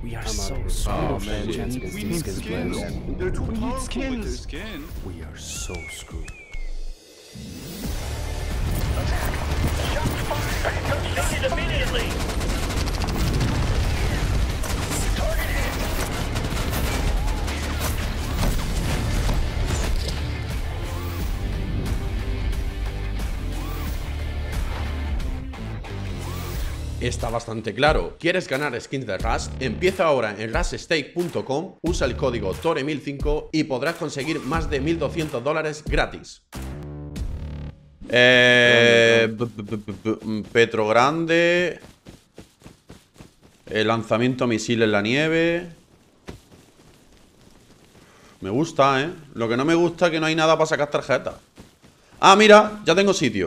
We are so screwed. Oh man, chance against these skins players. They're too We need powerful with their skins. skin. We are so screwed. Immediately. Está bastante claro. ¿Quieres ganar skins de Rust? Empieza ahora en ruststake.com, usa el código TORE1005 y podrás conseguir más de $1.200 gratis. Petrogrande. El lanzamiento misil en la nieve. Me gusta, ¿eh? Lo que no me gusta es que no hay nada para sacar tarjetas. Ah, mira, ya tengo sitio.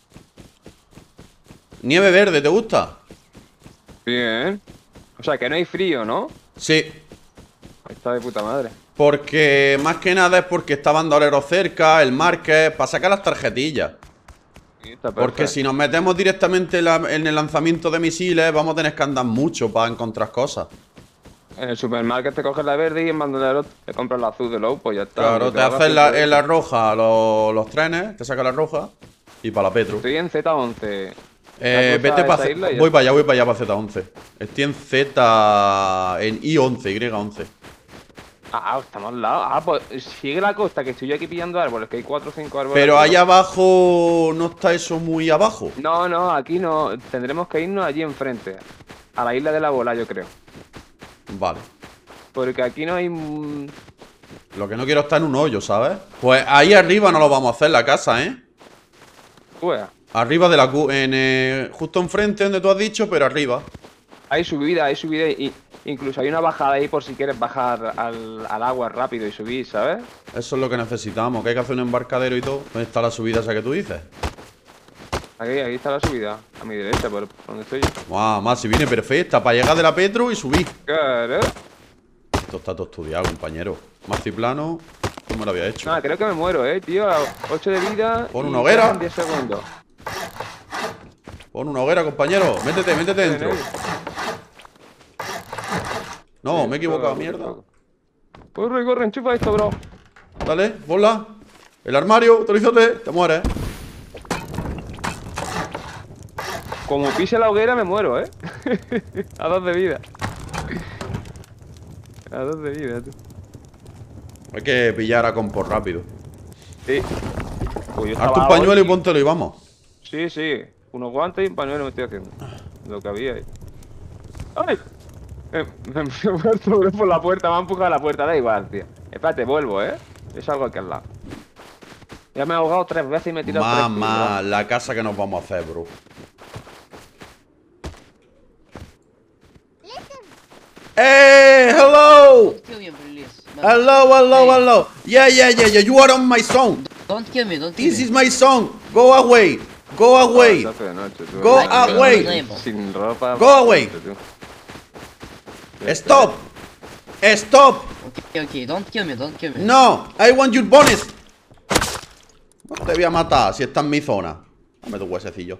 Nieve verde, ¿te gusta? Bien. O sea, que no hay frío, ¿no? Sí. Está de puta madre. Porque, más que nada, es porque está bandolero cerca, el market, para sacar las tarjetillas. Sí, está Porque perfecto. si nos metemos directamente en el lanzamiento de misiles, vamos a tener que andar mucho para encontrar cosas. En el supermarket te coges la verde y en bandolero te compras la azul de low, pues ya está. Claro, te haces en la roja los trenes, te sacas la roja y para la Petro. Estoy en Z11. Vete para voy para allá para Z11. Estoy en en I11, Y11. Ah, estamos al lado. Ah, pues sigue la costa, que estoy yo aquí pillando árboles, que hay 4 o 5 árboles. Pero aquí, allá abajo no está eso muy abajo. No, no, aquí no. Tendremos que irnos allí enfrente. A la isla de la bola, yo creo. Vale. Porque aquí no hay... Lo que no quiero es estar en un hoyo, ¿sabes? Pues ahí arriba no lo vamos a hacer la casa, ¿eh? Pues, Arriba de la justo enfrente donde tú has dicho, pero arriba. hay subida y incluso hay una bajada ahí por si quieres bajar al agua rápido y subir, ¿sabes? Eso es lo que necesitamos, que hay que hacer un embarcadero y todo. ¿Dónde está la subida esa que tú dices? Aquí está la subida, a mi derecha, por donde estoy yo. Más, si viene perfecta, para llegar de la Petro y subir. Claro. Esto está todo estudiado, compañero. Marciplano, ¿cómo lo había hecho? Nada, creo que me muero, tío. 8 de vida. Pon y una hoguera. en 10 segundos. Pon una hoguera, compañero. Métete dentro. No, Sí, me he equivocado, todo, mierda. todo. Corre, enchufa esto, bro. Dale, ponla. El armario, autorízate, te mueres. Como pise la hoguera me muero, A 2 de vida. A 2 de vida, tú. Hay que pillar a compor rápido. Sí. Uy, yo Haz tu estaba pañuelo y hoy- póntelo y vamos. Sí, sí. Unos guantes y un pañuelo me estoy haciendo. Lo que había ahí. ¡Ay! Me he muerto, bro, por la puerta. Me ha empujado a la puerta. Da igual, tío. Espérate, vuelvo, Es algo aquí al lado. Ya me he ahogado 3 veces y me he tirado 3 Mamá, la casa que nos vamos a hacer, bro. Hey, hello! Kill me, please. No. Hello. Yeah. You are on my song. Don't kill me, don't kill This me. is my song. Go away. Go away. Se hace de noche, tú. Go Ay, away. tío, Sin ropa. Go away. Tú. Stop. Stop. Okay, don't kill me, don't kill me. No. I want your bonus. No te voy a matar si está en mi zona. Dame tu huesecillo.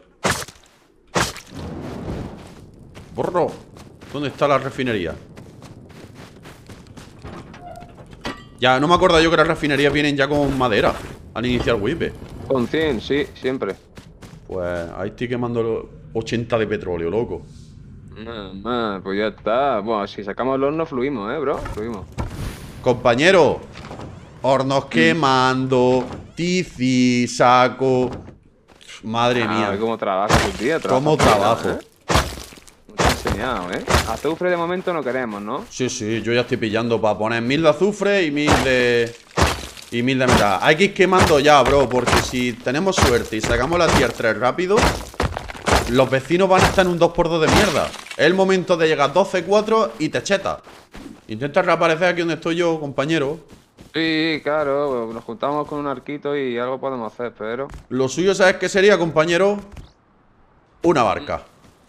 Borro. ¿Dónde está la refinería? Ya, no me acuerdo yo que las refinerías vienen ya con madera al iniciar wipe. Con 100, sí, siempre. Pues ahí estoy quemando 80 de petróleo, loco. Nada, pues ya está. Bueno, si sacamos el horno fluimos, bro. Fluimos. Compañero, hornos quemando, tizi, saco. Madre mía, ver cómo trabajas tu día. cómo trabajo. No te he enseñado, Azufre de momento no queremos, ¿no? Sí, yo ya estoy pillando para poner 1000 de azufre y 1000 de... Y 1000 de metal. Hay que ir quemando ya, bro, porque si tenemos suerte y sacamos la tier 3 rápido, los vecinos van a estar en un 2x2 de mierda. Es el momento de llegar 12-4 y te cheta. Intenta reaparecer aquí donde estoy yo, compañero. Sí, claro, nos juntamos con un arquito y algo podemos hacer, pero... Lo suyo, ¿sabes qué sería, compañero? Una barca.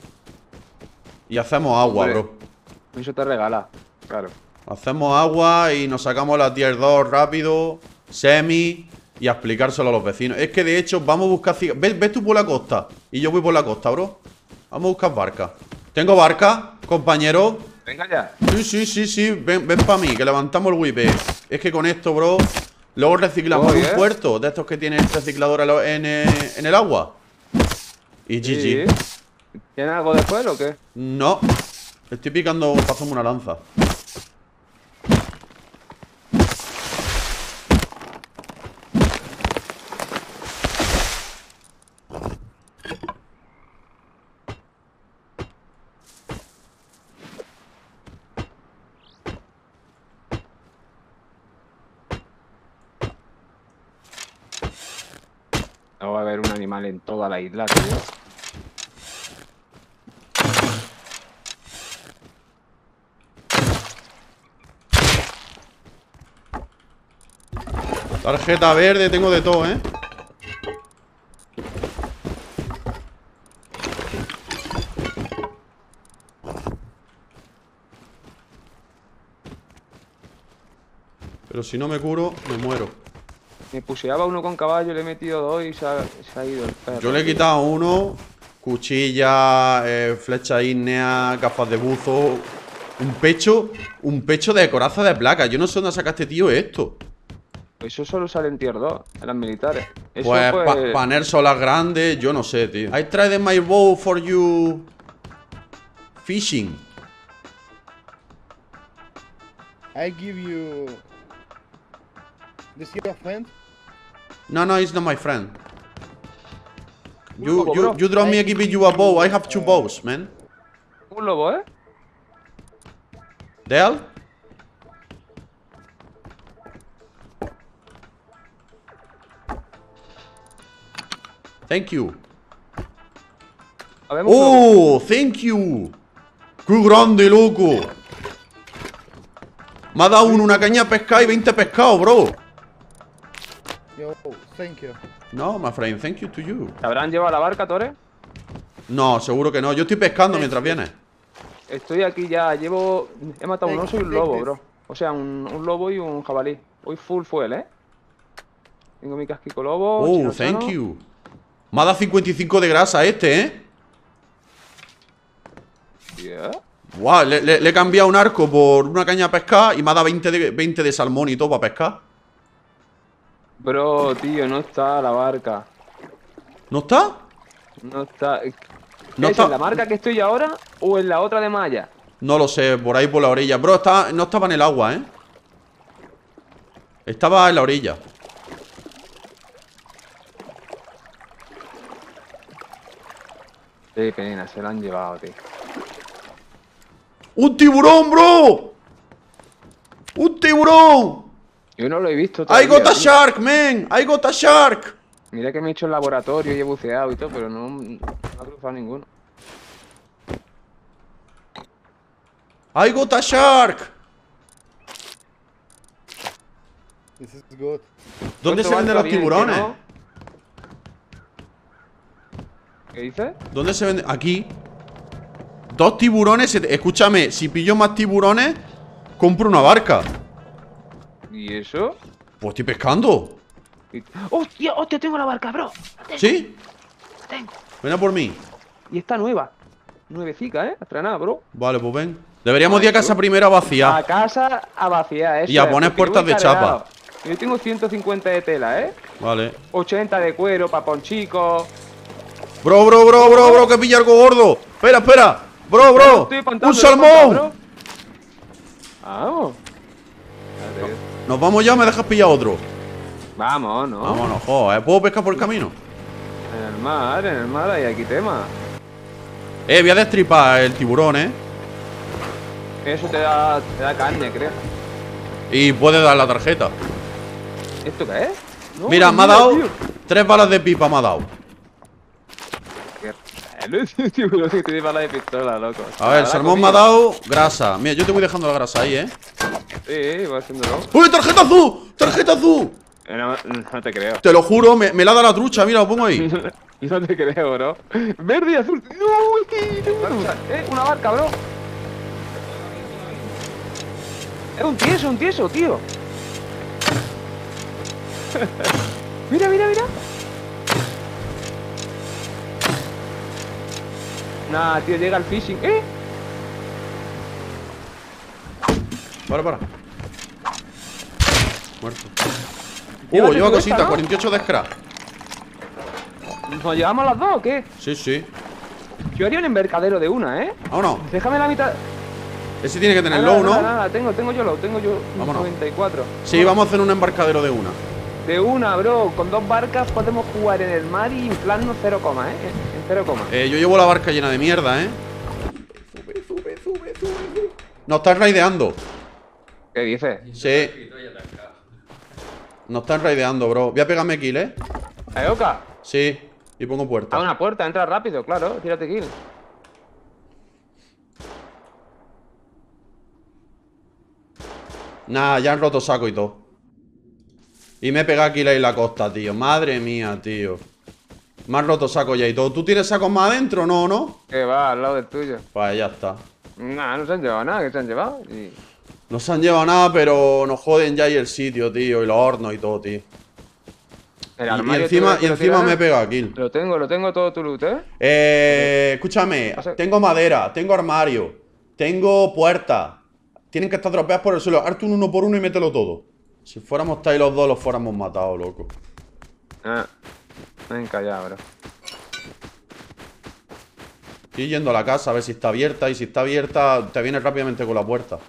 Y hacemos agua, Hombre. bro. Eso te regala, claro. Hacemos agua y nos sacamos la tier 2 rápido, semi, y a explicárselo a los vecinos. Es que de hecho vamos a buscar... ¿Ves tú por la costa? Y yo voy por la costa, bro. Vamos a buscar barca. ¿Tengo barca, compañero? Venga ya. Sí. Ven para mí, que levantamos el whip. Es que con esto, bro. Luego reciclamos Oye. un puerto de estos que tienen reciclador en el agua. Y Sí. GG. ¿Tiene algo después o qué? No. Estoy picando para hacerme una lanza. No va a haber un animal en toda la isla, tío. Tarjeta verde, tengo de todo, ¿eh? Pero si no me curo, me muero. Me puseaba uno con caballo, le he metido dos y se ha ido el perro. Yo le he quitado uno. Cuchilla, flecha ígnea, gafas de buzo. Un pecho de coraza de placa. Yo no sé dónde sacaste, tío, esto. Eso solo sale en tier 2, en las militares. Eso Pues paner solas grandes, yo no sé, tío. I tried my bow for you fishing. I give you. This your friend? No, it's not my friend. lobo, bro. You draw me, I give you a bow. I have two bows, man. Un lobo, ¿eh? Del? Thank you. Habemos un lobo. ¡Oh! ¡Thank you! ¡Qué grande, loco! Me ha dado una caña de pescar y 20 pescados, bro. Yo, thank you. No, my friend, thank you to you. ¿Te habrán llevado a la barca, Tore? No, seguro que no. Yo estoy pescando mientras vienes. Estoy aquí ya, he matado un oso y un lobo, Take bro. O sea, un lobo y un jabalí. Voy full fuel, ¿eh? Tengo mi casquico lobo. Oh, chino thank sano. you. Me ha dado 55 de grasa este, ¿eh? Yeah. Guau, le he cambiado un arco por una caña de pescar y me ha dado 20 de salmón y todo para pescar. Bro, tío, no está la barca. ¿No está? No está. No ¿Es está. en la marca que estoy ahora o en la otra de Maya? No lo sé, por ahí por la orilla. Bro, no estaba en el agua, ¿eh? Estaba en la orilla. Qué pena, se lo han llevado, tío. ¡Un tiburón, bro! ¡Un tiburón! Yo no lo he visto I todavía, got a tío. shark, man! I got a shark! Mira que me he hecho el laboratorio y he buceado y todo, pero no ha cruzado ninguno. I got a shark! This is good. ¿Dónde se venden los tiburones? ¿Qué dices? ¿Dónde se venden? Aquí. 2 tiburones. Escúchame, si pillo más tiburones, compro una barca. ¿Y eso? Pues estoy pescando. ¡Hostia! ¡Hostia! Tengo la barca, bro. ¿Sí? La tengo. Ven a por mí. Y está nueva. Nuevecica, ¿eh? Estrenada, bro. Vale, pues ven. Deberíamos ir a casa primero a A vaciar. casa a vaciar, eso. Y a es, poner porque yo puertas voy de chapa. cargado. Yo tengo 150 de tela, ¿eh? Vale. 80 de cuero, paponchicos. Bro, que pilla algo gordo. Espera. Bro. Estoy espantando, ¡Un estoy espantado, salmón! bro. Vamos. Nos vamos ya, me dejas pillar otro. Vamos, ¿no? Vámonos, joder. ¿Puedo pescar por el camino? En el mar hay aquí tema. Voy a destripar el tiburón, Eso te da carne, creo. Y puede dar la tarjeta. ¿Esto qué es? No, Mira, me ha mira, dado tío. 3 balas de pipa, me ha dado. Qué raro, ese tiburón que tiene bala de pistola, loco. A ver, el salmón me ha dado grasa. Mira, yo te voy dejando la grasa ahí, Sí, voy haciéndolo. ¡Uy, tarjeta azul! ¡Tarjeta azul! No te creo. Te lo juro, me la da la trucha, mira, lo pongo ahí. No te creo, bro. Verde y azul. ¡No! Una barca, bro. Es un tieso, tío. Mira. Nah, tío, llega el fishing. Para. Muerto. Llévate Lleva tu cosita, esta, ¿no? 48 de scrap. ¿Nos llevamos las dos o qué? Sí. Yo haría un embarcadero de una, ¿eh? Vámonos. Déjame la mitad. Ese tiene que tener Nada, low, ¿no? nada, tengo yo low, tengo yo Vámonos. 94. Sí, vamos a hacer un embarcadero de una. De una, bro, con 2 barcas podemos jugar en el mar y inflarnos 0, en 0, Yo llevo la barca llena de mierda, ¿eh? Sube. Nos están raideando. ¿Qué dices? Sí. Nos están raideando, bro. Voy a pegarme kill, ¿eh? ¿Ayoka? Sí. Y pongo A puerta. una puerta, entra rápido, claro, tírate kill. Nah, ya han roto saco y todo. Y me he pegado kill ahí en la costa, tío. Madre mía, tío. Me han roto saco ya y todo. ¿Tú tienes sacos más adentro? No. Que va, al lado del tuyo. Pues ya está. Nah, no se han llevado nada, que se han llevado. Y... No se han llevado nada, pero nos joden ya ahí el sitio, tío. Y los hornos y todo, tío. El Y armario encima, tuyo, me he pegado kill. Lo tengo todo tu loot, ¿eh? Escúchame, Pasa- tengo madera, tengo armario, tengo puertas. Tienen que estar dropeadas por el suelo. Hazte un 1 por 1 y mételo todo. Si fuéramos ahí los dos, los fuéramos matados, loco. Venga ya, bro. Estoy yendo a la casa a ver si está abierta. Y si está abierta, te vienes rápidamente con la puerta.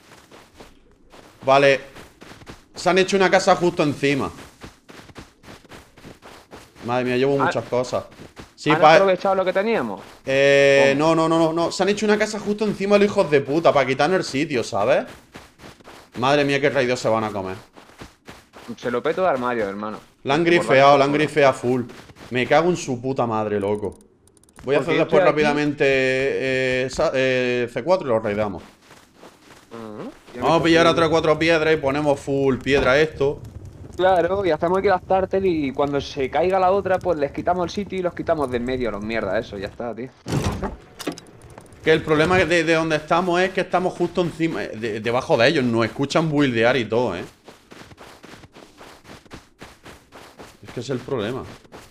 Vale. Se han hecho una casa justo encima. Madre mía, llevo muchas cosas. Sí, ¿Han aprovechado lo que teníamos? No. Se han hecho una casa justo encima de los hijos de puta para quitarnos el sitio, ¿sabes? Madre mía, qué raidos se van a comer. Se lo peto de armario, hermano. La han grifeado full. Me cago en su puta madre, loco. Voy a Porque hacer yo después estoy aquí. rápidamente C4 y lo raidamos. Ya Vamos a me pillar cogí- a 3 o 4 piedras y ponemos full piedra esto. Claro, y hacemos aquí las tartel y cuando se caiga la otra, pues les quitamos el sitio y los quitamos de en medio, los mierdas, eso, ya está, tío. Que el problema de donde estamos es que estamos justo encima, debajo de ellos. Nos escuchan buildear y todo, ¿eh? Es que es el problema.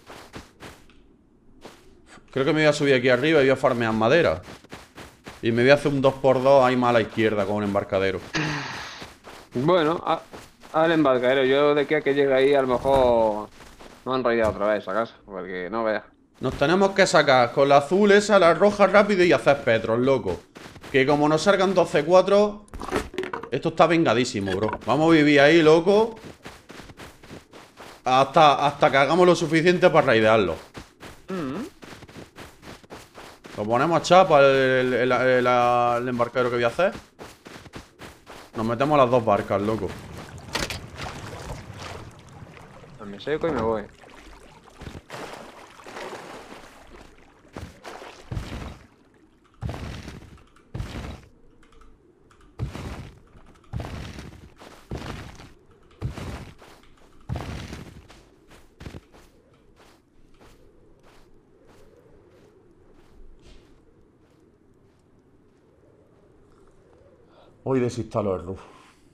Creo que me voy a subir aquí arriba y voy a farmear madera. Y me voy a hacer un 2x2 ahí más a la izquierda con un embarcadero. Bueno, al embarcadero, yo de aquí a que llegue ahí a lo mejor no han rayado otra vez a casa, porque no veas. Nos tenemos que sacar con la azul esa, la roja rápido y hacer petros, loco. Que como nos salgan 12-4, esto está vengadísimo, bro. Vamos a vivir ahí, loco. Hasta que hagamos lo suficiente para raidearlo. Lo ponemos a chapa el embarcadero que voy a hacer. Nos metemos las dos barcas, loco. Me seco y me voy. Hoy desinstalo el RUF.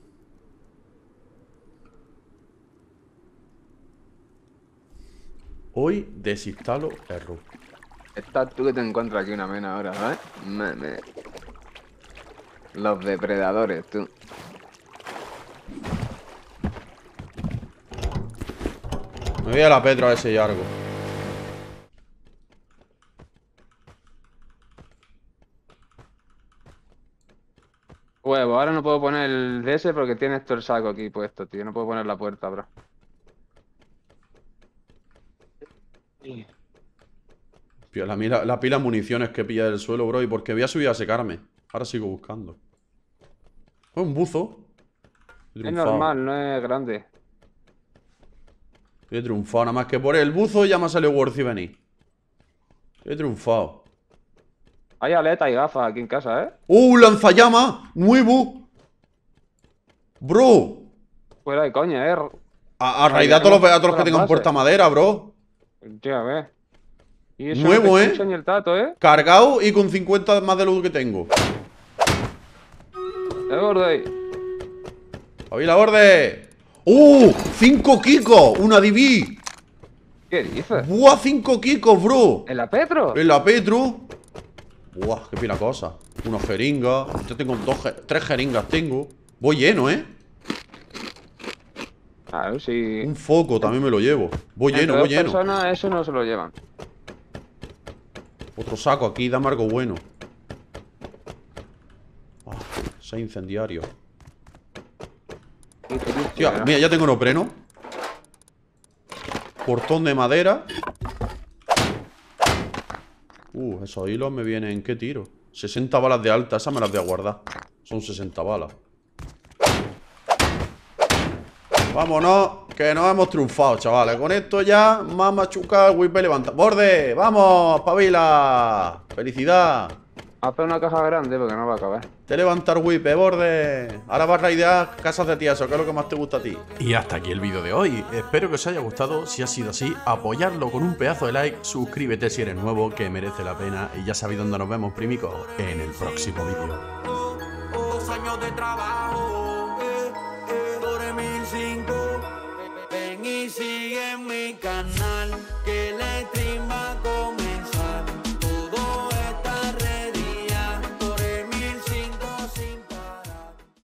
Hoy desinstalo el RUF. Estás tú que te encuentras aquí una mena ahora, ¿sabes? Los depredadores, tú. Me voy a la Petro a ese yargo. Huevo, ahora no puedo poner el DS porque tiene esto el saco aquí puesto, tío. No puedo poner la puerta, bro. Tío, la pila de municiones que pilla del suelo, bro. Y porque voy a subir a secarme. Ahora sigo buscando. Oh, un buzo. He Es triunfado. normal, no es grande. He triunfado. Nada más que por el buzo ya me ha salido worth y venir. He triunfado. Hay aletas y gafas aquí en casa, ¿eh? ¡Lanzallamas! ¡Nuevo! Bro. Fuera de coña, ¿eh? A raidar a todos los que Todas tengan las puerta bases. madera, bro. Tío, a ver. Y eso Nuevo, no te ¿eh? escucha ni el tato, ¿eh? Cargado y con 50 más de luz que tengo. Es gordo ahí. ¡Avila borde! 5 kikos. Una DB. ¿Qué dices? ¡Buah! 5 kikos, bro. ¿En la Petro? En la Petro. Buah, qué pila cosa. Una jeringa. Yo tengo 3 jeringas tengo. Voy lleno, ¿eh? Claro, si... Un foco también me lo llevo. Voy entre lleno, dos voy lleno. personas eso no se lo llevan. Otro saco aquí, dame algo bueno. Ah, 6 incendiarios. Tío, mira, ya tengo neopreno. Portón de madera. Esos hilos me vienen... ¿Qué tiro? 60 balas de alta, esas me las voy a guardar. Son 60 balas. Vámonos, que nos hemos triunfado, chavales. Con esto ya, más machuca, whip levanta. ¡Borde! ¡Vamos, pabila! ¡Felicidad! Haz una caja grande porque no va a acabar. Te levantar whip, borde. Ahora vas a raidear casas de tieso, que es lo que más te gusta a ti. Y hasta aquí el vídeo de hoy. Espero que os haya gustado. Si ha sido así, apoyadlo con un pedazo de like. Suscríbete si eres nuevo, que merece la pena. Y ya sabéis dónde nos vemos, primicos, en el próximo vídeo. 2 años de trabajo, sobre 1005.